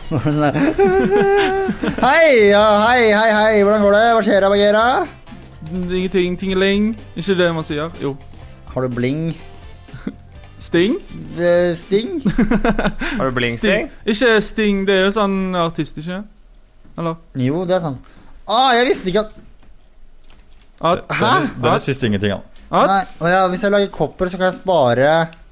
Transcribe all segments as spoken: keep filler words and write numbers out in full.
Hei, ja, hei, hei, hei. Hvordan går det? Hva skjer da, Bagheera? Ingenting, tingeling. Ikke det man sier. Jo. Har du bling? Sting? S- Sting? Har du bling, Sting? Ikke Sting, det er jo sånn artist, ikke? Eller? Jo, det er sånn. Ah, jeg visste ikke at... At? Hæ? Den er siste ingenting, ja. At? Nei, å ja, hvis jeg lager kopper, så kan jeg spare...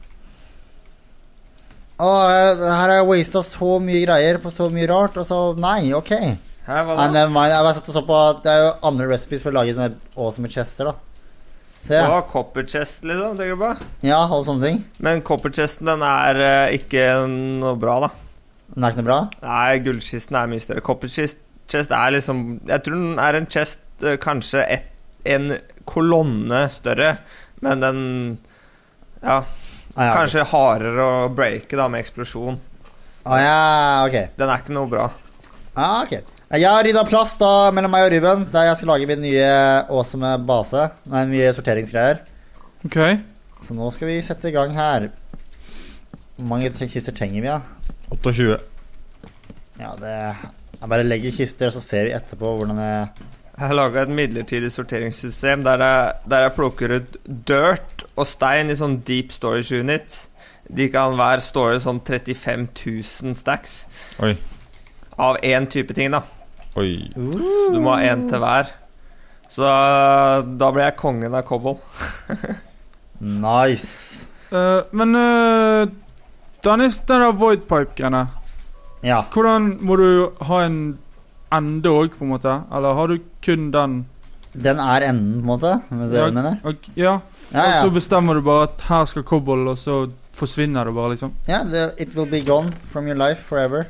Åh, jeg, her har jeg wastet så mye greier på så mye rart, og så... Nei, ok. Hæ, hva Nei, da? never mind. Jeg bare satt og så på at det er jo andre recipes for å lage sånne awesome chester, da. Se. Å, copper chest, liksom, tenker du på? Ja, og sånne ting. Men copper chesten, den er eh, ikke noe bra, da. Den er ikke noe bra. Nei, gullkisten er mye større. Copper chest, chest er liksom... Jeg tror den er en chest, eh, kanskje et, en kolonne større, men den... Ja, Ah, ja, kanskje hardere å breake da, med eksplosjon. Ah, ja, ok. Den er ikke noe bra. Ah, ok. Jeg har ryddet plass da mellom meg og Ruben, der jeg skal lage min nye awesome base. Nei, mye sorteringsgreier. Ok. Så nå skal vi sette i gang her. Hvor mange tre- kister trenger vi, ja? tjueåtte. Ja, det... Jeg bare legger kister, og så ser vi etterpå hvordan det... Jeg har laget et midlertidig sorteringssystem der jeg, der jeg plukker ut dirt og stein i sånn deep storage unit. De kan hver store sånn trettifem tusen stacks Oi, av én type ting, da. oi. Så du må ha én til hver. Så da, da blir jeg kongen av cobble. Nice. Uh, men uh, Dennis, den der void pipe-greiene, Ja. hvordan må du ha en ende også, på en måte? Eller har du kun den? Den er enden, på en måte. Hvis du Ja, mener. og, ja. Ja, Og så ja. bestemmer du bare at her skal cobble, og så forsvinner det bare, liksom. Ja, det, it will be gone from your life forever.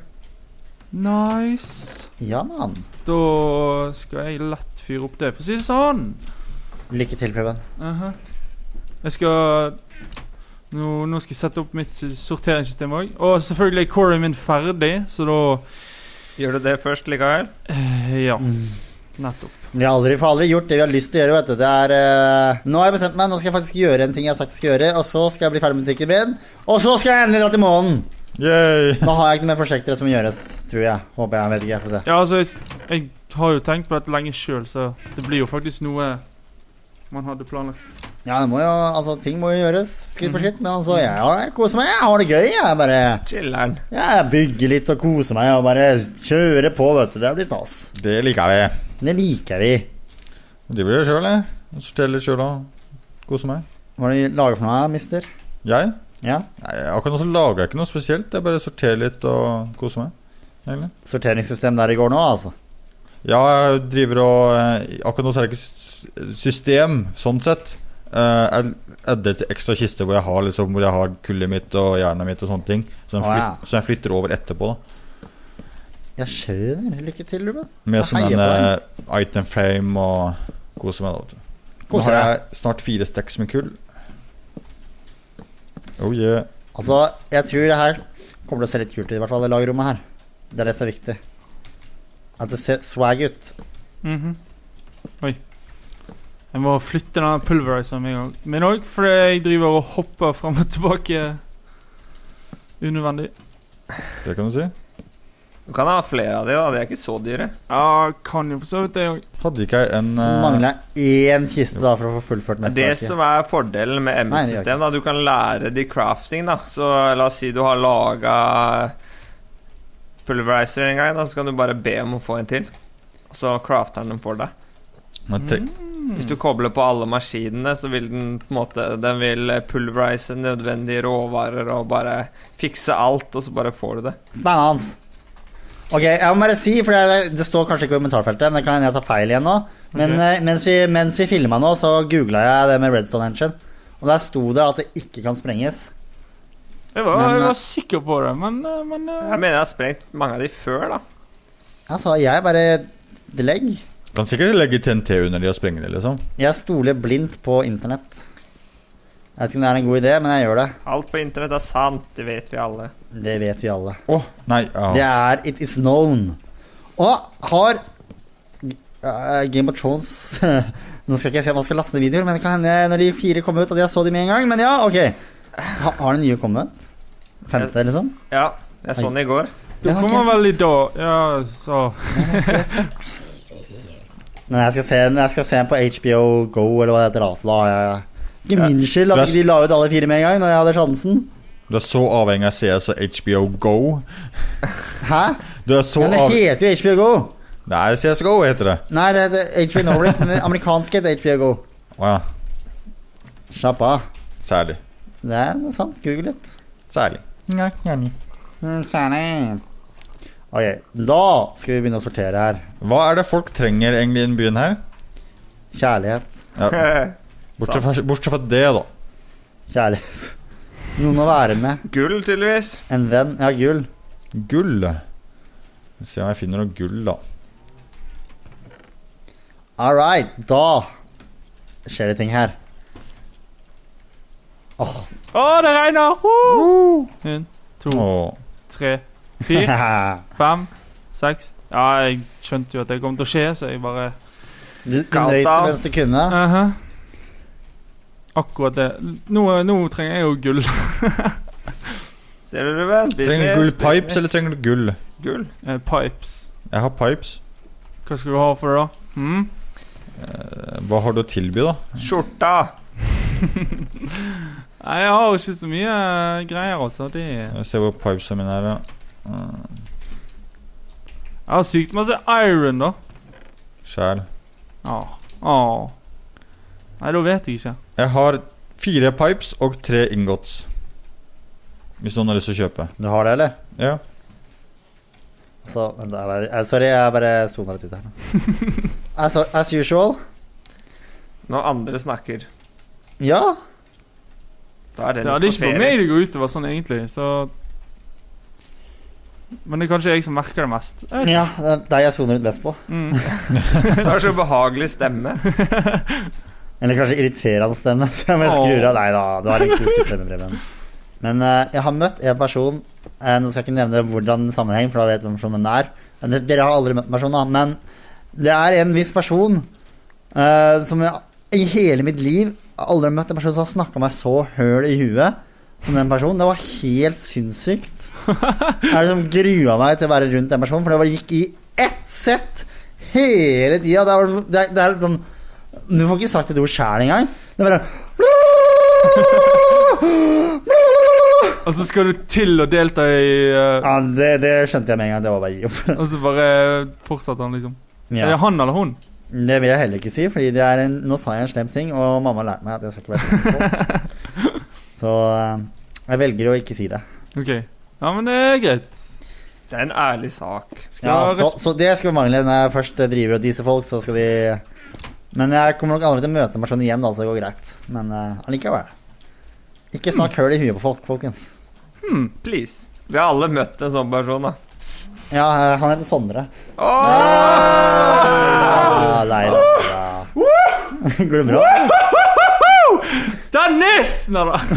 Nice. Ja, man. Da skal jeg lett fyre opp det, for å si det sånn. Lykke til, Preben. Uh-huh. Jeg skal nå, nå skal jeg sette opp mitt sorteringssystem også. Og selvfølgelig er corey min ferdig, så da Gjør du det først likevel? eh, Ja, nettopp. Vi har aldri, for aldri gjort det vi har lyst til å gjøre, vet du. Det er, eh, nå har jeg bestemt meg, nå skal jeg faktisk gjøre en ting jeg har sagt jeg skal gjøre, og så skal jeg bli ferdig med butikken min, og så skal jeg endelig dra til månen. Yay! Nå har jeg ikke noe mer prosjekter som gjøres, tror jeg. Håper jeg, vet ikke, jeg får se. Ja, altså, jeg, jeg har jo tenkt på dette lenge selv, så det blir jo faktisk noe man hadde planlagt. Ja, det må jo, altså, ting må jo gjøres, skritt for skritt, men altså, jeg, jeg koser meg, jeg har det gøy, jeg bare, Chiller'n. jeg bygger litt og koser meg, og bare kjører på, vet du, det blir stas. Det liker vi. Det liker vi. Det blir det selv, jeg. Jeg sorterer litt selv og koser meg. Hva er det du lager for noe, mister? Jeg? Ja, Nei, akkurat nå så lager jeg ikke noe spesielt. Jeg bare sorterer litt og koser meg, egentlig. sorteringssystem der i går nå, altså. Ja, jeg driver og eh, akkurat nå så er det ikke s- system, sånn sett. Eh, jeg adder til ekstra kister hvor jeg har, liksom, hvor jeg har kullet mitt og jernet mitt og sånne ting. Så jeg, Å, ja. flyt, så jeg flytter over etterpå, da. Jeg skjønner, lykke til, Ruben. Med Jeg sånn heier en på eh, item frame og koser meg da, vet du. Nå Koser har deg. jeg snart fire stacks med kull. Oh yeah. Altså, jeg tror det her kommer til å se litt kult ut, i hvert fall det lagerrommet her. Det er det som er viktig. At det ser swag ut. Mhm. Oi. Jeg må flytte denne pulverizeren med en gang. Men også fordi jeg driver og hopper frem og tilbake unødvendig. Det kan du si. Du kan ha flere av de, da. De er ikke så dyre. Ja, kan jo for så vidt det også. Hadde ikke jeg en Så eh, mangler jeg én kiste da for å få fullført Det mesterverket. som er fordelen med Nei, det gjør M-system, da, du kan lære de crafting, da. Så la oss si du har laget pulverizer en gang, da, så kan du bare be om å få en til. Så crafter den dem for deg. men te- Hvis du kobler på alle maskinene, så vil den på en måte Den vil pulverize nødvendige råvarer og bare fikse alt, og så bare får du det. Spennende. Ok, jeg må bare si, for det, det står kanskje ikke i kommentarfeltet, men det kan hende jeg tar feil igjen nå. Men Ok. eh, mens vi, mens vi filmet nå, så googlet jeg det med Redstone Engine. Og der sto det at det ikke kan sprenges. Jeg var, Men, jeg eh, var sikker på det, men, eh, men eh, Jeg mener jeg har sprengt mange av de før, da. Altså, jeg bare delegg. kan sikkert legge T N T under de og sprenge det, liksom. Jeg stoler blindt på internett. Jeg vet ikke om det er en god idé, men jeg gjør det. Alt på internett er sant, det vet vi alle. Det vet vi alle. Åh, nei, ja. Det er It is known. Og har uh, Game of Thrones Nå skal ikke jeg si at man skal laste ned videoer, men det kan hende når de fire kom ut at jeg så de med en gang. Men ja, ok. Ha, har den nye kommet? Femte, liksom? Ja, jeg så den i går. Du Den har ikke kommer jeg vel i dag. Ja, så. Den har ikke jeg sett. Men jeg skal se den, jeg skal se den på H B O Go, eller hva det heter da. Så da har jeg ikke min skyld at Det er- ikke de la ut alle fire med en gang når jeg hadde sjansen. Du er så avhengig av C S og H B O Go. Hæ? Du er så Men det avhengig... heter jo H B O Go. Nei, C S G O heter det. Nei, det heter H B O Nordic, men det amerikanske heter H B O Go. Åja, Slapp av. særlig. Det er noe sant. Google litt. Særlig. Ja, gjerne. Mm, Særlig. Ok, da skal vi begynne å sortere her. Hva er det folk trenger egentlig i den byen her? Kjærlighet. Ja, bortsett, fra, bortsett fra det, da. Kjærlighet. Noen å være med. Gull, tydeligvis. En venn. Ja, gull. Gull. Vi ser om jeg finner noe gull, da. All right, da skjer det ting her. Åh. Å, det regner! Woo! En, to, Åh. tre, fire, fem, seks. Ja, jeg skjønte jo at det kom til å skje, så jeg bare Du, du Galt nøyte da. mens du kunne. Aha. Akkurat det. Nå, nå trenger jeg jo gull. Ser du, Ruben? Trenger du gull pipes, eller trenger du gull? Gull? Eh, pipes. Jeg har pipes. Hva skal du ha for det, da? Hmm? Eh, Hva har du å tilby, da? Skjorta. Nei, jeg har ikke så mye eh, greier, altså. Det Jeg ser hvor pipesene mine er, da. Eh, Jeg har sykt masse iron, da. Skjær. Åh. Åh. Nei, da vet jeg ikke. Jeg har fire pipes og tre ingots. Hvis noen har lyst til å kjøpe. Du har det, eller? Ja. Så, vent da, jeg bare, eh, sorry, jeg bare zoner litt ut her nå. As, as usual. Når andre snakker. Ja. Da er Det Dennis hadde på ikke på ferie. meg det går utover sånn, egentlig, så... Men det er kanskje jeg som merker det mest. Jeg vet ikke. Ja, det er deg jeg zoner ut best på. Mm. Du har så behagelig stemme. Eller kanskje irriterende stemme, så jeg må Åh. skru av. Nei da, du har en kul stemme, Preben. Men eh, jeg har møtt en person, eh, nå skal jeg ikke nevne hvordan sammenheng, for da vet jeg hvem personen er. Men dere har aldri møtt personen, da. Men det er en viss person eh, som jeg i hele mitt liv aldri har møtt en person som har snakket meg så høl i huet som den personen. Det var helt sinnssykt. Jeg liksom grua meg til å være rundt den personen, for det var, gikk i ett sett hele tida. Det er, det, er, det er sånn Du får ikke sagt et ord sjæl engang. Det er bare Og så skal du til å delta i... eh, Ja, det, det skjønte jeg med en gang. Det var bare gi opp. og så bare fortsatte han, liksom. Er Ja. det han eller hun? Det vil jeg heller ikke si, fordi det er en, nå sa jeg en slem ting, og mamma har lært meg at jeg skal ikke være slem mot folk. Så eh, jeg velger å ikke si det. Ok. Ja, men det er greit. Det er en ærlig sak. Skal Ja, jeg så, res- så det skal vi mangle når jeg først eh, driver og disser folk, så skal de Men jeg kommer nok aldri til å møte en person igjen, da, så det går greit. Men uh, allikevel. Ikke snakk høl i huet på folk, folkens. Hmm. Please. Vi har alle møtt en sånn person, da. Ja, eh, han heter Sondre. Åh! Ja, nei da. Ja. Går det bra? Dennis! Nei da.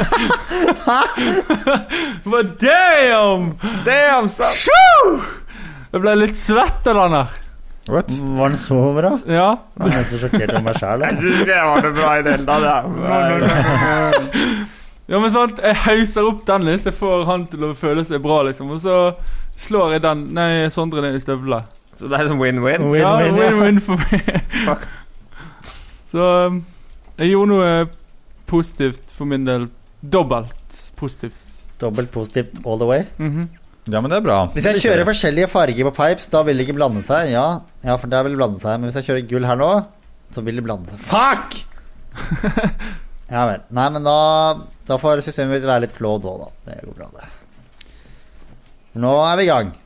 But damn! Damn, son! Shoo! Jeg ble litt svett av den her. What? Var den så bra? Ja. Jeg er så sjokkert over meg sjæl. Jeg synes ikke det var det bra i det hele tatt, ja. Ja, men sant, jeg hauser opp Dennis. Jeg får han til å føle seg bra, liksom. Og så slår jeg den Nei, Sondre ned i støvlene. Så det er som win-win. Win, Ja, win, ja. win-win for meg. Fuck. Så um, jeg gjorde noe positivt for min del. Dobbelt positivt. Dobbelt positivt all the way. Mhm. Ja, men det er bra. Hvis jeg kjører forskjellige farger på pipes, da vil det ikke blande seg. Ja, ja, for der vil det blande seg. Men hvis jeg kjører gull her nå, så vil det blande seg. Fuck! Ja vel. Nei, men da Da får systemet mitt være litt flawed også, da. Det går bra, det. Nå er vi i gang.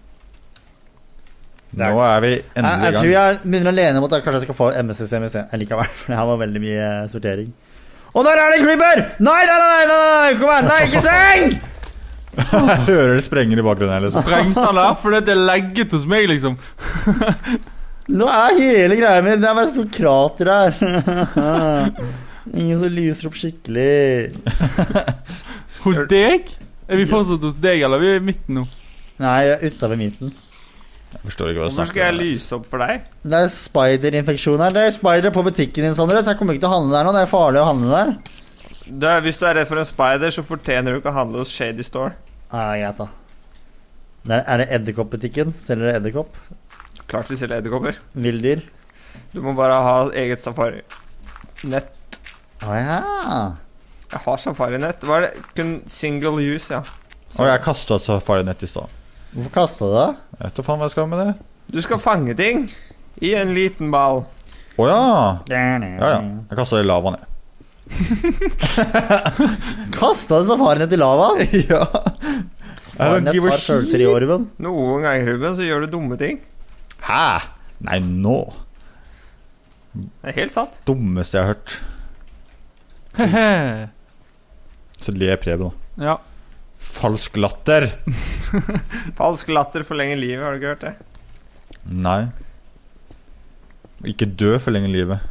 Nå er vi Jeg, endelig jeg i tror gang. jeg begynner å lene mot at kanskje jeg skal få M S-systemet likevel, for det her var veldig mye sortering. Og der er det en creeper! Nei, nei, nei, nei, nei, kom igjen! Nei, ikke spreng! Jeg hører det sprenger i bakgrunnen her, liksom. Sprengte han der? For det er legget hos meg, liksom. Nå er hele greia mi. Det er bare et stort krater her. Ingen som lyser opp skikkelig. Hos deg? Er vi fortsatt hos deg, eller er vi i midten nå? Nei, jeg er utenfor midten. Jeg forstår ikke hva du Hvorfor snakker skal jeg om. lyse opp for deg? Det er spiderinfeksjon her. Det er spider på butikken din, Sondre, så jeg kommer ikke til å handle der nå. Det er farlig å handle der. Du, hvis du er redd for en spider, så fortjener du ikke å handle hos Shady Store. Ja, det er greit da. Der er det edderkoppbutikken. Selger dere edderkopp? Klart vi selger edderkopper. Villdyr? Du må bare ha eget safari. Nett. Å ja. Jeg har safari-nett. Hva er det? Kun single use, ja. Og jeg kastet et safari-nett i stedet. Hvorfor kastet du det? Jeg vet ikke faen hva jeg skal med det. Du skal fange ting i en liten ball. Åja. Ja, ja. Jeg kastet det i lava ned. Kastet du safarinet i lavaen? Ja. Safarinet har følelser i orven. Noen ganger, Ruben, så gjør du dumme ting. Hæ? Nei, nå. Det er helt sant. Dummeste jeg har hørt. Hehe. Så ler Preben nå. Ja. Falsk latter. Falsk latter forlenger livet, har du ikke hørt det? Nei. Ikke dø forlenger livet.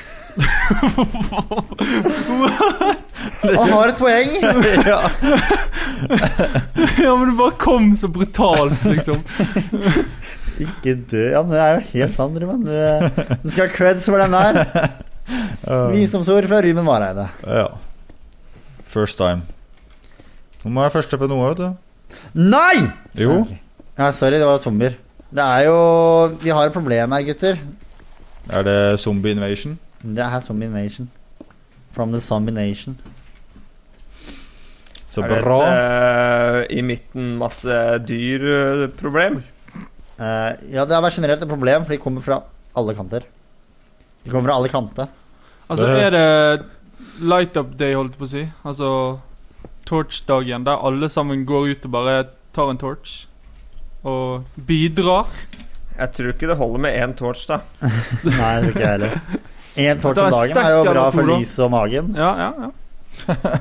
Han har et poeng. Ja. Ja, men det bare kom så brutalt, liksom. Ikke dø. Ja, men det er jo helt sant, Ruben. Du, du skal ha creds for den der. Visdomsord fra Ruben Vareide. Ja. First time. Nå må jeg være første for noe, vet du. Nei! Jo. Okay. Ja, sorry, det var zombier. Det er jo... Vi har et problem her, gutter. Er det zombie invasion? Det er zombie invasion. From the zombie nation. Så er bra. det et, uh, i midten masse dyr-problem? Uh, ja, det er bare generelt et problem, for de kommer fra alle kanter. De kommer fra alle kanter. Altså, Det- er det light up day, holdt jeg på å si? Altså, torch-dagen, der alle sammen går ut og bare tar en torch og bidrar. Jeg tror ikke det holder med én torch, da. Nei, det tror ikke jeg heller. En torch Det er om dagen er jo sterkere bra for to, da. lyset og magen. Ja, ja, ja.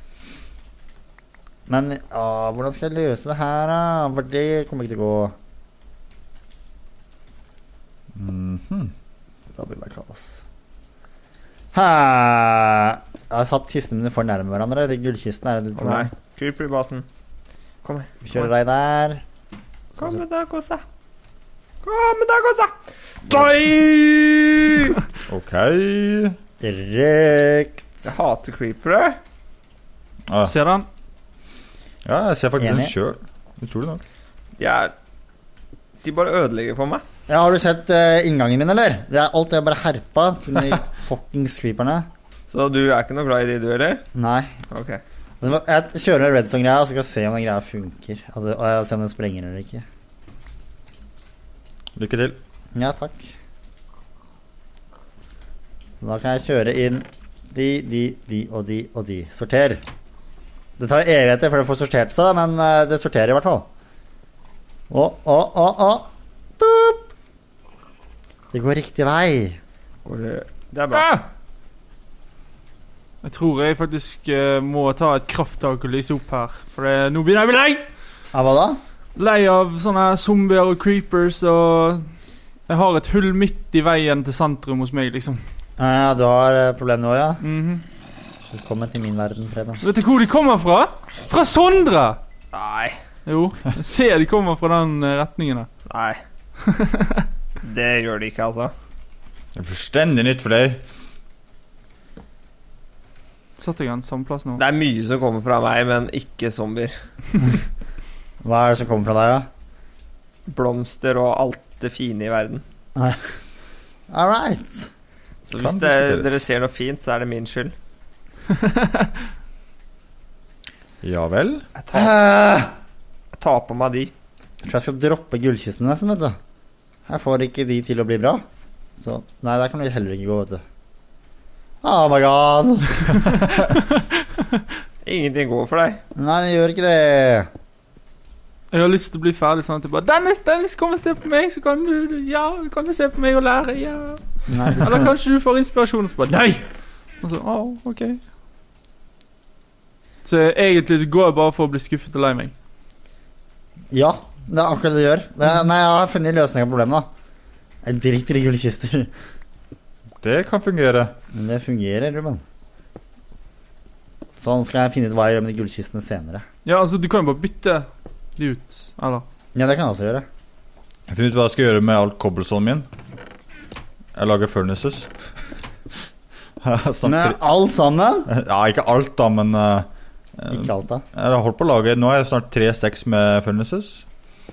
Men ja, hvordan skal jeg løse det her, da? For det kommer ikke til å gå. Mhm. Da blir det bare kaos. Hæ? Jeg har satt kistene mine for nærme hverandre. Det gullkisten er det Å nei. Creeper i basen. Kom her. Vi kjører deg der. Så- Kom med deg, Kosa. Kom med deg, Kosa. Doi! Ok. Direkt. Jeg hater creepere. Ah. Ser den? Ja, jeg ser faktisk Enig. en sjøl. Utrolig nok. Jeg er De bare ødelegger for meg. Ja, har du sett uh, inngangen min, eller? Det er alt er bare herpa. De fuckings creeperne. Så du er ikke noe glad i de, du, eller? Nei. Ok. Men jeg kjører en redstone-greia, og så skal jeg se om den greia funker. Altså, og jeg ser om den sprenger eller ikke. Lykke til. Ja, takk. Så da kan jeg kjøre inn de, de, de og de og de. Sorter. Det tar evigheter før det får sortert seg, men uh, det sorterer i hvert fall. Å, å, å, å. Boop. Det går riktig vei. Går det Det er bra. Ah! Jeg tror jeg faktisk eh, må ta et krafttak og lyse opp her. For det, nå begynner jeg å bli lei! Ja, hva da? Lei av sånne zombier og creepers, og jeg har et hull midt i veien til sentrum hos meg, liksom. Ja, ja, du har uh, problem nå, ja. Mhm. Velkommen til min verden, Preben. Vet du hvor de kommer fra? Fra Sondre! Nei. Jo, jeg ser de kommer fra den eh, retningen der. Nei. Det gjør de ikke, altså. Det er fullstendig nytt for deg. Satt jeg en samme plass nå? Det er mye som kommer fra meg, men ikke zombier. Hva er det som kommer fra deg, da? Blomster og alt det fine i verden. All right. Så Kan hvis det, diskuteres. dere ser noe fint, så er det min skyld. Ja vel. Jeg tar, Uh, jeg tar på meg de. jeg tror jeg skal droppe gullkistene nesten, vet du. Jeg får ikke de til å bli bra. Så, nei, der kan vi heller ikke gå, vet du. Oh my god. Ingenting går for deg. Nei, det gjør ikke det. Jeg har lyst til å bli ferdig sånn at jeg bare Dennis, Dennis, kom og se på meg, så kan du Ja, kan du se på meg og lære, ja. Nei, du- Eller kanskje du får inspirasjon og så bare Nei! Og så, å, ok. Så egentlig så går jeg bare for å bli skuffet og lei meg. Ja, det er akkurat det det gjør. Men, nei, jeg har funnet løsning av problemet, da. Jeg driter i gullkister. Det kan fungere. Men det fungerer, Ruben. Sånn skal jeg finne ut hva jeg gjør med de gullkistene senere. Ja, altså, du kan jo bare bytte de ut, eller? Ja, det kan jeg også gjøre. Jeg finner ut hva jeg skal gjøre med alt cobblestone min. Jeg lager furnaces. Snart Men tre- alt sammen? Ja, ikke alt da, men eh, Ikke alt, da. jeg har holdt på å lage. Nå har jeg snart tre stacks med furnaces.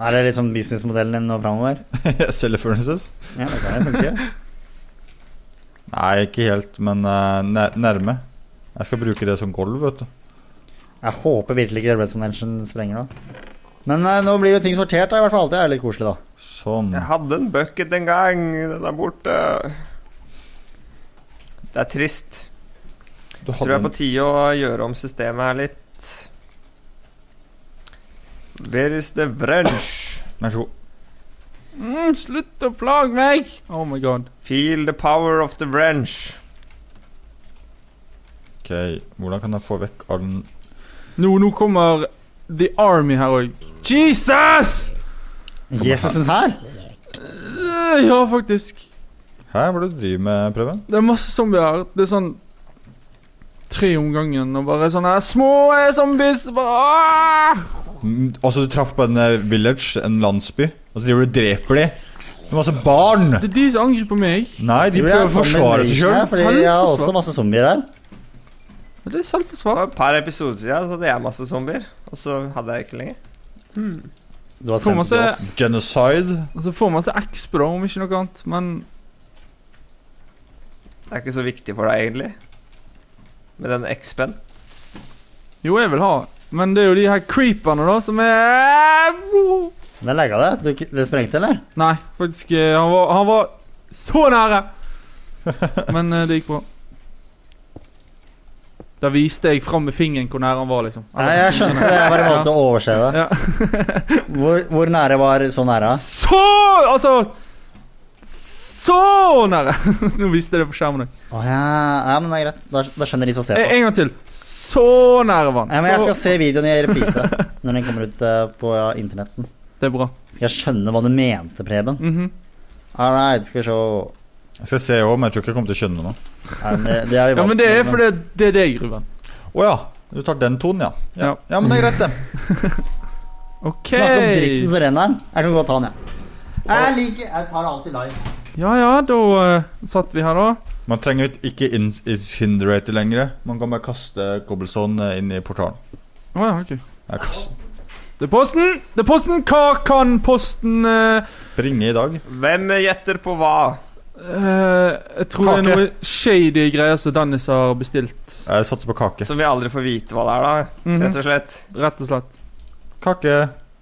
Er det liksom businessmodellen din nå fremover? Selge furnaces? Ja, det kan jeg funke. Nei, ikke helt, men uh, nærme. Jeg skal bruke det som gulv, vet du. Jeg håper virkelig ikke Redstone Engine sprenger nå. Men uh, nå blir jo ting sortert da, i hvert fall. Det er litt koselig da. Sånn. Jeg hadde en bucket en gang. Den er borte. Det er trist. Du Tror jeg er på tide å gjøre om systemet her litt. Where is the wrench? Vær så god. Mm, slutt å plage meg! Oh my god. Feel the power of the wrench. Ok, hvordan kan jeg få vekk all den... Nå, nå kommer The Army her også. Jesus! Jesusen her? Uh, ja, faktisk. Hæ, hva er det du driver med, Preben? Det er masse zombier her. Det er sånn tre om gangen, og bare sånne her små zombies. Bare, ah! Mm, altså, du traff på en uh, village, en landsby, og så driver du og dreper de. Det er masse barn! Det er de som angriper meg. Nei, de prøver å forsvare seg selv. Fordi jeg har også masse zombier her. Det er selvforsvar. Et par episoder siden så hadde jeg masse zombier, og så hadde jeg ikke lenger. Hmm. Du har Får sendt masse, til oss. Genocide. altså får masse X på da, om ikke noe annet, men Det er ikke så viktig for deg egentlig. Med den X-pen. jo, jeg vil ha. Men det er jo de her creeperne da, som er... Den legget det. Du, det sprengte, eller? Nei, faktisk, eh, han var, han var så nære. Men eh, det gikk bra. Da viste jeg frem med fingeren hvor nær han var, liksom. Nei, jeg skjønte det. Jeg bare valgte å overse det. Ja. Hvor, hvor nære var så nære? Så, altså... Så nære! Nå viste jeg det på skjermen. Åh, ja. Ja, men det er greit. Da, da skjønner de som ser En, på. en gang til. Så nære var han. Ja, men jeg skal Så- se videoen i reprise når den kommer ut uh, på ja, internetten. Det er bra. Skal jeg skjønne hva du mente, Preben? Mhm. Alright, skal vi se. Jeg skal se også, men jeg tror ikke jeg kommer til å skjønne noe. Nei, men det, det har vi Ja, valgt, men det er fordi det er deg, Ruben. Åja, du tar den tonen, ja. ja. Ja. Ja, men det er greit det. Ok. Snakk om dritten som renner den. Jeg kan godt ta den, ja. Jeg liker Jeg tar alltid live. Ja, ja, da uh, satt vi her da. Man trenger ikke incinerator lenger. Man kan bare kaste cobblestone inn i portalen. Åja, ok. Jeg kaster. Det er posten! Det er posten! Hva kan posten uh, Bringe i dag. Hvem gjetter på hva? uh, Jeg tror det er Kake. noe shady greier som Dennis har bestilt. Jeg satser på kake. Som vi aldri får vite hva det er, da. Mhm. Rett og slett. Rett og slett. Kake.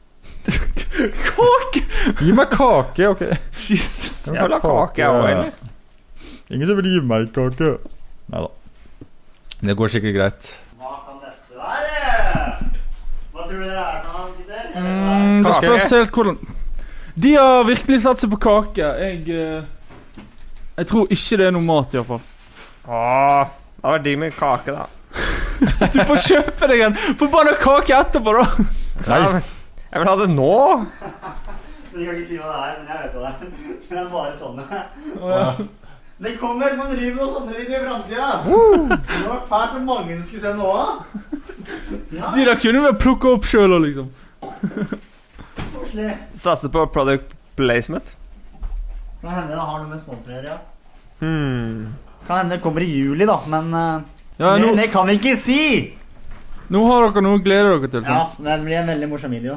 Kake! Gi meg kake, ok. Jesus. Jeg vil ha kake, jeg også, eller? Ingen som vil gi meg kake. Neida. Det går sikkert greit. Hva kan dette være? Hva tror du det er for noe, gutter? Mm, det Kake. spørs helt hvordan. De har virkelig satt seg på kake. Jeg uh, Jeg tror ikke det er noe mat, i hvert fall. Åh, det var digg med kake, da. Du får kjøpe deg en forbanna kake etterpå, da. Nei. Ja, men jeg vil ha det nå. Du kan ikke si hva det er, men jeg vet hva det er. Det er bare sånne. Det kommer på en Ruben og sånne video i fremtiden. Det var fælt om mange skulle se noe av. Ja, De der kunne vi plukke opp selv, liksom. koselig. Satser på product placement. Kan hende det har noe med sponsor å gjøre, ja. Hmm. Kan hende det kommer i juli da, men uh, Ja, det, nå, det kan vi ikke si! nå har dere noe å glede dere til, Ja, sant? det blir en veldig morsom video.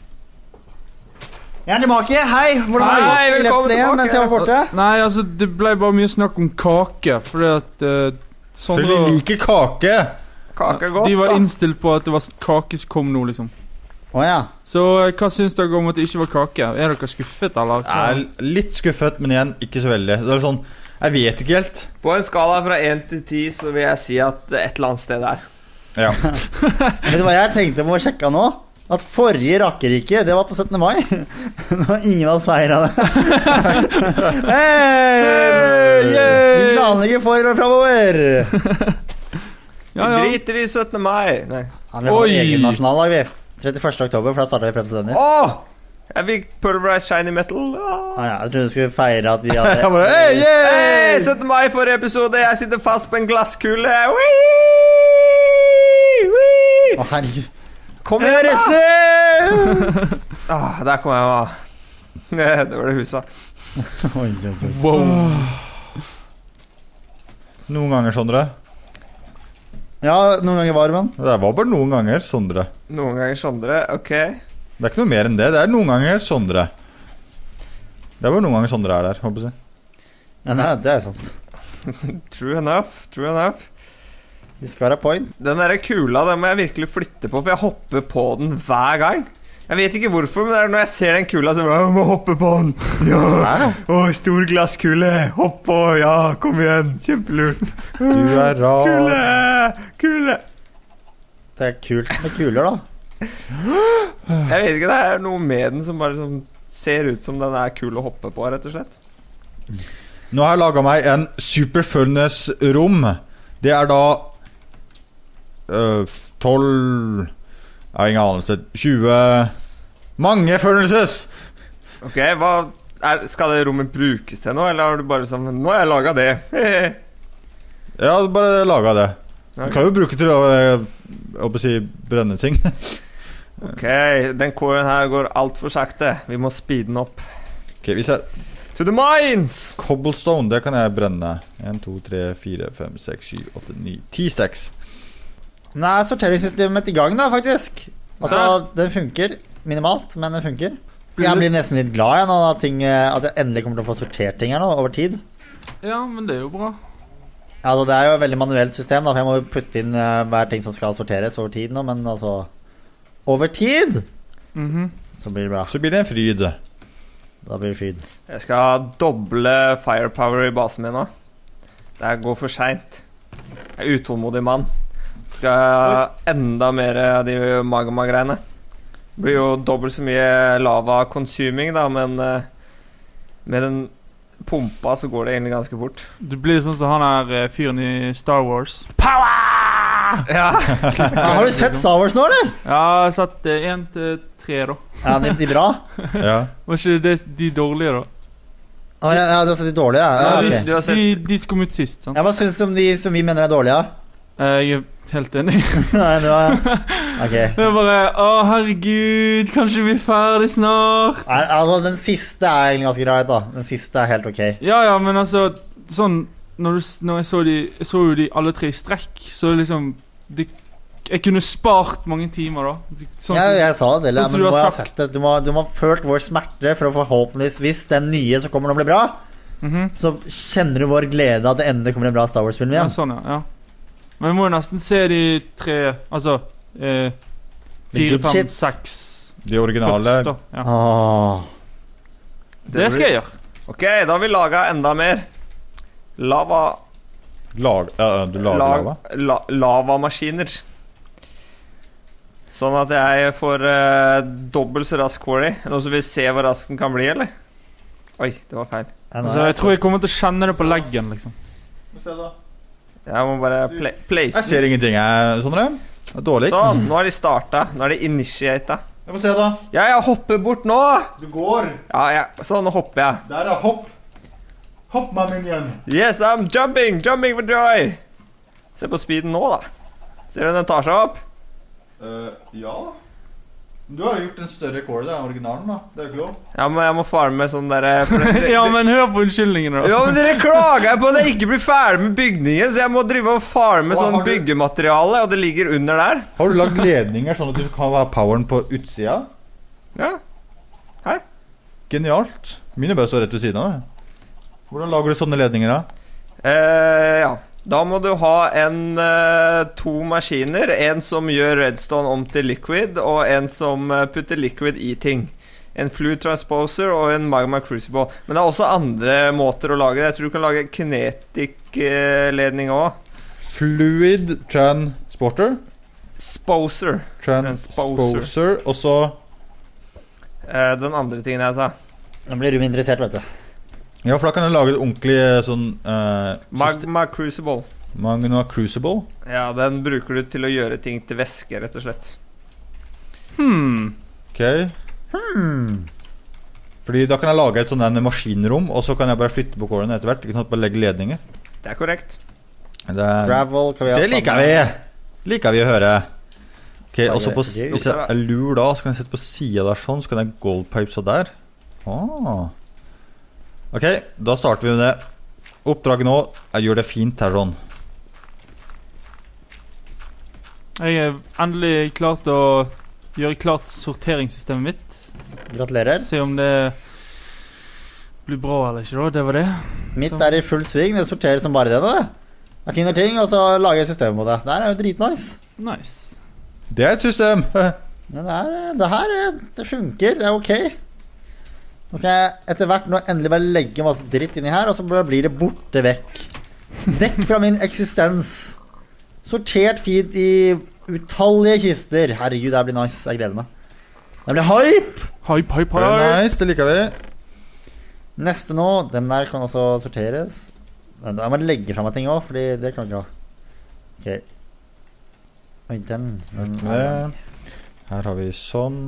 Jeg er tilbake, hei! Hvordan har det Hei, gått i Let's velkommen Play tilbake. mens jeg var borte? Nei, altså, det ble bare mye snakk om kake, fordi at uh, For Sondre de liker kake. Kake er godt, De var da. innstilt på at det var kake som kom nå, liksom. Åja. Så uh, hva syns dere om at det ikke var kake? Er dere skuffet, eller? Jeg er litt skuffet, men igjen, ikke så veldig. Det er sånn, jeg vet ikke helt. På en skala fra én til ti så vil jeg si at det er et eller annet sted der. Ja. Vet du hva jeg tenkte på å sjekke nå? At forrige rakkerike, det var på syttende mai. Nå har ingen av oss feiret det. Hei! Vi planlegger for og fremover. Ja, Vi ja. driter i syttende mai. Nei. Ja, vi har Oi. egen nasjonaldag, vi. trettiførste oktober, for da startet vi Preps Åh! Jeg fikk Pulverized Shiny Metal. Ah. Ah, ja, jeg trodde du skulle feire at vi hadde Jeg bare, hey, yeah! Hey, syttende mai forrige episode. Jeg sitter fast på en glasskule. Whee! Whee! Å, herregud. Kom igjen, da! Øresus! Ah, der kom jeg, da. Det var det huset. Oi, oi, oi. Wow. Noen ganger, Sondre. Ja, noen ganger var det, men. Det var bare noen ganger, Sondre. Noen ganger Sondre. Ok. Det er ikke noe mer enn det. Det er noen ganger Sondre. Det er bare noen ganger Sondre er der, håper jeg. Ja, nei, det er jo sant. True enough, true enough. Det skal være point. Den der kula, den må jeg virkelig flytte på, for jeg hopper på den hver gang. Jeg vet ikke hvorfor, men det er når jeg ser den kula, så jeg må hoppe på den. Ja, å, stor glasskule. Hopp på, ja, kom igjen. Kjempelurt. Du er rar. Kule, kule. Det er kult med kuler, da. Jeg vet ikke, det er noe med den som bare sånn, ser ut som den er kul å hoppe på, rett og slett. Nå har jeg laget meg en Super Furnace-rom. Det er da uh, tolv Jeg har ingen anelse. tjue Mange furnaces! Ok, hva er, skal det rommet brukes til nå, eller har du bare sånn nå har jeg laget det? Ja, bare laget det. Du Ok. kan jo bruke til å, jeg håper å si, brenne ting. Ok, den kåren her går alt for sakte. Vi må speede den opp. Ok, hvis jeg To the mines! Cobblestone, det kan jeg brenne. en, to, tre, fire, fem, seks, sju, åtte, ni ti stacks. Nå er sorteringssystemet mitt i gang, da, faktisk. Altså, den funker minimalt, men den funker. Jeg blir nesten litt glad jeg, nå, at, ting, at jeg endelig kommer til å få sortert ting her nå, over tid. Ja, men det er jo bra. Ja, altså, det er jo et veldig manuelt system, da, for jeg må jo putte inn uh, hver ting som skal sorteres over tid nå, men altså over tid Mhm. så blir det bra. Så blir det en fryd. Da blir det fryd. Jeg skal doble firepower i basen min nå. Det går for sent. Jeg er utålmodig mann. Skal ha enda mer av de magma-greiene. Det blir jo dobbelt så mye lava-consuming, da, men uh, med den pumpa så går det egentlig ganske fort. Du blir sånn som han er eh, fyren i Star Wars. Power! Ja. Ja, har du sett Star Wars nå, eller? Ja, jeg har sett én til tre, da. Ja, de, de bra? Ja. Var ikke det de dårlige, da? Å, ja, ja, du har sett de dårlige, ja. Ja, Ja, de, ok. Du har sett- de, de som kom ut sist, sant? Ja, hva synes du om de som vi mener er dårlige? Eh, Jeg er helt enig. Nei, det var ok. Det er bare Å, herregud, kanskje vi er ferdig snart? Nei, altså, den siste er egentlig ganske greit, da. Den siste er helt ok. Ja, ja, men altså sånn Når, du, s- når jeg så de Jeg så jo de alle tre i strekk, så liksom det, Jeg kunne spart mange timer, da. Sånn Ja, som- jeg sa det, sånn som men du du, har må ha sagt. sagt det. Du, må, du må ha følt vår smerte for å forhåpentligvis, hvis den nye som kommer nå blir bra, Mhm. så kjenner du vår glede at det endelig kommer en bra Star Wars-film Ja, igjen. sånn, ja, ja. Men jeg må jo nesten se de tre Altså eh, Fire, good fem, shit. seks De originale. først, da. Ja. Åh. Det skal jeg gjøre. Ok, da har vi laget enda mer. Lava... Lag, ja, du lager lag- lava. La, lavamaskiner. Sånn at jeg får uh, dobbelt så rask quarry. Noen som vil se hvor rask den kan bli, eller? Oi, det var feil. Ja, nå Altså, er jeg tror jeg kommer til å kjenne det på leggen, liksom. Jeg må bare pla place Jeg ser ingenting, jeg, Sondre. Det er dårlig. Sånn, nå har de startet. Nå er de initiata. Jeg får se, da. Ja, jeg hopper bort nå! Du går. Ja, ja, sånn, nå hopper jeg. Der er hopp. Hopp, my minion. Yes, I'm jumping! Jumping for joy! Se på speeden nå, da. Ser du den tar seg opp? Uh, ja. Du har jo gjort en større core, det er originalen, da. Det er jo ikke lov. Ja, men jeg må farme sånn der for dere- Ja, men hør på unnskyldningene, da. Ja, men dere klager på at jeg ikke blir ferdig med bygningen, så jeg må drive og farme Hva sånn har du- byggemateriale, og det ligger under der. Har du lagd ledninger sånn at du kan ha poweren på utsida? Ja. Genialt. Mine bør stå rett ved siden av det. Hvordan lager du sånne ledninger, da? Eh, ja. Da må du ha en eh, to maskiner. En som gjør redstone om til liquid, og en som eh, putter liquid i ting. En fluid transposer og en magma crucible. Men det er også andre måter å lage det. Jeg tror du kan lage kinetic-ledning òg. Fluid transporter. Sposer. Transposer. Og så Eh, den andre tingen jeg sa. Nå blir du interessert, vet du. Ja, for da kan du lage et ordentlig sånn uh, Magma crucible. Magna Crucible. Ja, den bruker du til å gjøre ting til væske, rett og slett. Hmm. Ok. Hmm. Fordi da kan jeg lage et sånn der maskinrom, og så kan jeg bare flytte på kårene etter hvert. Ikke sant, bare legge ledninger. Det er korrekt. Det, er, Gravel kan vi ha det liker vi! Liker vi å høre. Ok, og så på, det er hvis jeg er lur da, så kan jeg sette på siden der sånn, så kan jeg goldpipesa der. Ah. Ok, da starter vi med det. Oppdraget nå, jeg gjør det fint her sånn. Jeg er endelig klar til å gjøre klart sorteringssystemet mitt. Gratulerer. Se om det blir bra eller ikke da, det var det. Mitt Så. er i full sving, det sorterer som bare det nå. Jeg finner ting, og så lager jeg system på det. Det her er jo dritnice. Nice. Det er et system. Men det, er, det her, det funker, det er ok. Ok, etter hvert nå endelig bare legge masse dritt inni her, og så blir det borte vekk. Vekk fra min eksistens. Sortert fint i utallige kister. Herregud, det blir nice, jeg gleder meg. Det blir hype! Hype, hype, Very hype. nice, det liker vi. Neste nå, den der kan også sorteres. Jeg må legge fra meg ting også, fordi det kan ikke ha. Ok. Oi, den, den er... Her har vi sånn.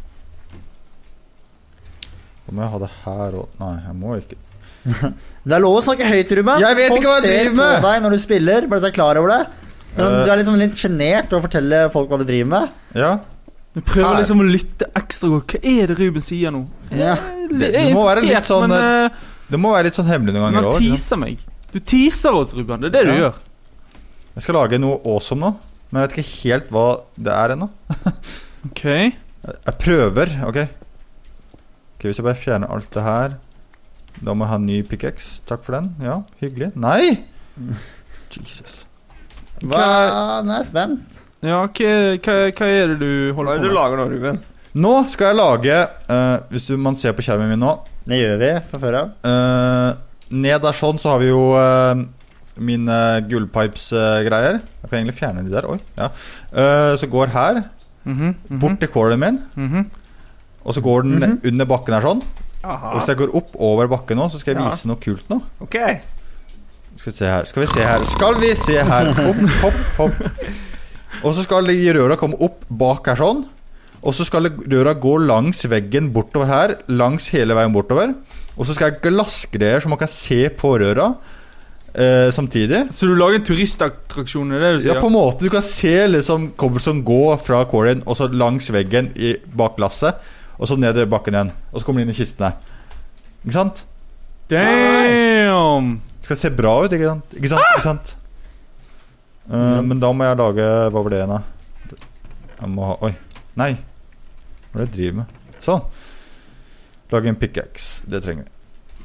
Hvor må jeg ha det her og... Nei, jeg må ikke. Det er lov å snakke høyt, Ruben. Jeg vet ikke hva jeg driver med. Folk ser på deg når du spiller, bare så jeg er klar over det. Men Uh. du er liksom litt genert å fortelle folk hva du driver med. Ja. Du prøver Her. liksom å lytte ekstra godt. Hva er det Ruben sier nå? Ja. Jeg Det- er det må være litt interessert, sånn, men uh, Det må være litt sånn hemmelig noen men ganger han også, ikke sant? teaser meg. Du teaser oss, Ruben. Det er det du Ja. gjør. Jeg skal lage noe awesome nå, men jeg vet ikke helt hva det er ennå. Ok. Jeg prøver, ok. Ok, hvis jeg bare fjerner alt det her. Da må jeg ha en ny pickaxe. Takk for den. Ja, hyggelig. Nei! Jesus. Hva? Nå er jeg spent. Ja, hva, hva, hva er det du Hva holder er på det du med? lager nå, Ruben? Nå skal jeg lage, eh, hvis du, man ser på skjermen min nå, Det gjør vi fra før av. eh, ned der sånn så har vi jo eh, mine gullpipes-greier. Jeg kan egentlig fjerne de der, oi, ja. Eh, så går her, Mhm, mhm, bort til kålen min, mhm. og så går den Mhm. under bakken her sånn. Og Aha. hvis jeg går opp over bakken nå, så skal jeg Ja. vise noe kult nå. Ok. Skal vi se her, skal vi se her, skal vi se her, hopp, hopp, hopp. Og så skal de røra komme opp bak her sånn. Og så skal røra gå langs veggen bortover her, langs hele veien bortover. Og så skal jeg glassgreier så man kan se på røra eh, samtidig. Så du lager en turistattraksjon, er det det du sier? Ja, på en måte. Du kan se liksom Cobblestone gå fra quarryen og så langs veggen i, bak glasset. Og så ned i bakken igjen. Og så kommer de inn i kistene. Ikke sant? Damn! Det skal se bra ut, ikke sant? Ikke sant? Ikke sant? Eh, men da må jeg lage... Hva var det igjen da? Jeg må ha... Oi. Nei. Hva er det jeg driver med? Sånn. Lage en pickaxe. Det trenger vi.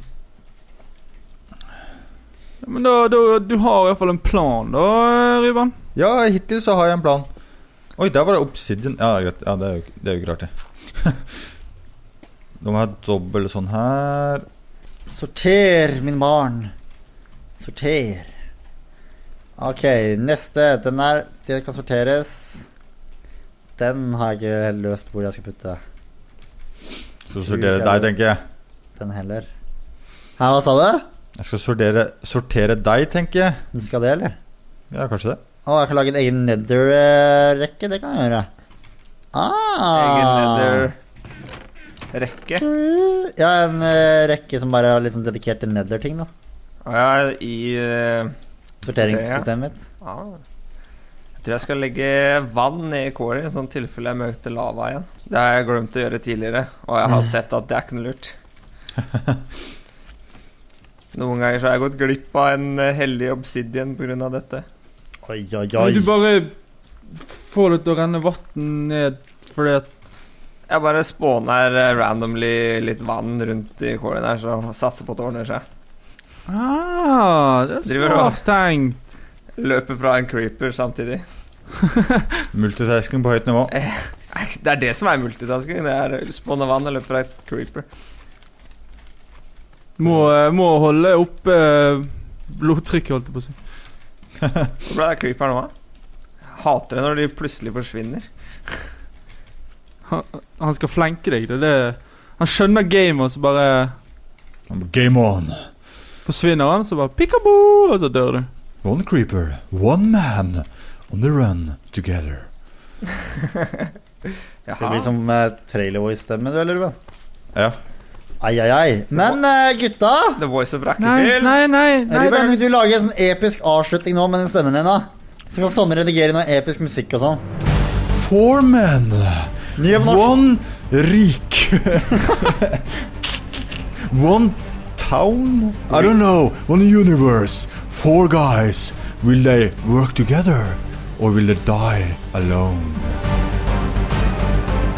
Men da, da, du har i hvert fall en plan da, Ruben. Ja, hittil så har jeg en plan. Oi, der var det obsidian. Ja, greit. Ja, det er jo, det er jo ikke rart det. Da må jeg ha dobbelt sånn her. Sorter, min barn. Sorter. Ok, neste. Den er Det kan sorteres. Den har jeg ikke helt løst hvor jeg skal putte. Så sortere deg, tenker jeg. Den heller. Hæ, hva sa du? Jeg skal sortere, sortere deg, tenker jeg. Du skal det, eller? Ja, kanskje det. Å, jeg kan lage en egen nether-rekke. Det kan jeg gjøre. Ah! Egen nether-rekke. Ja, en eh, rekke som bare er litt sånn dedikert til nether-ting, da. Og jeg er i uh, Sorteringssystemet mitt. ah. Jeg tror jeg skal legge vann i quarry, i sånn tilfelle jeg møter lava igjen. Det har jeg glemt å gjøre tidligere, og jeg har sett at det er ikke noe lurt. Noen ganger så har jeg gått glipp av en eh, heldig obsidian på grunn av dette. Oi, oi, Men oi. du bare får det til å renne vatten ned fordi at Jeg bare spåner eh, randomly litt vann rundt i quarryen her, så satser på at det ordner seg. Ah, det er Driver og- smart tenkt. Løper fra en creeper samtidig. Multitasking på høyt nivå. Nei, det er det som er multitasking. Det er spåne vann og løpe fra et creeper. Må, må holde oppe blodtrykket, holdt jeg på å si. Hvor ble det creeper nå, da? Hater det når de plutselig forsvinner. Han, han skal flenke deg. Det er det. Han skjønner gamet, og så bare Game on. forsvinner han, så bare pikkaboo, og så dør du. One creeper, one man on the run together. Skal det bli som uh, Trailer Voice-stemme, du, eller, Ruben? Ja. Ai, ai, ai. Men uh, gutta, The Voice of Nei, Rackefil. nei, nei. nei Ruben, det vil du er- lage en sånn episk avslutning nå med den stemmen din, da? Så kan sånn redigere noe episk musikk og sånn. Four men, Nye på norsk. one rik. One town? I don't know. One universe. Four guys. Will they work together? Or will they die alone?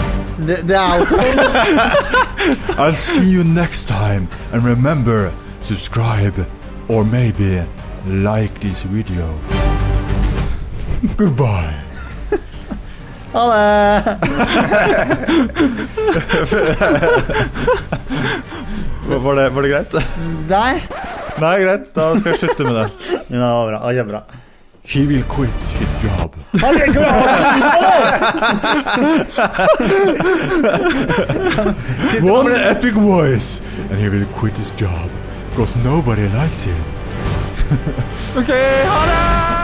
Det, det er alt. I'll see you next time. And remember, subscribe or maybe like this video. Goodbye. Ha det. Var det, var det greit? Nei. Nei, greit. Da skal jeg slutte med det. Ja, det var bra. Det var kjempebra. He will quit his job. One epic voice, and he will quit his job because nobody likes him. OK, ha det!